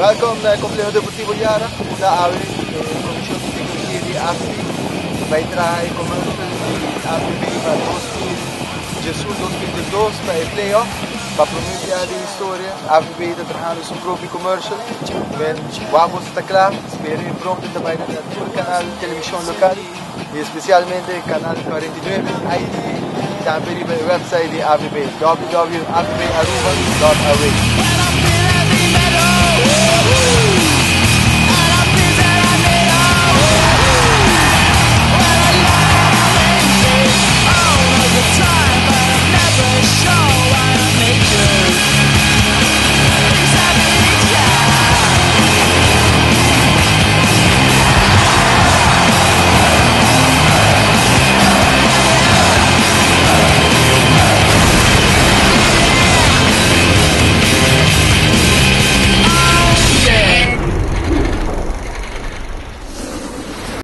Welkom bij Complejo Deportivo Jara, una AVB, Comisión de Tecnología de AVB. Vai trazer commercial de AVB para 2022 para o playoff, para promover a história. AVB está trabalhando seu próprio commercial. Vamos estar claro, esperem pronto também no canal de televisão local e especialmente canal 49 aí também no website de AVB, www.avbaruba.aw.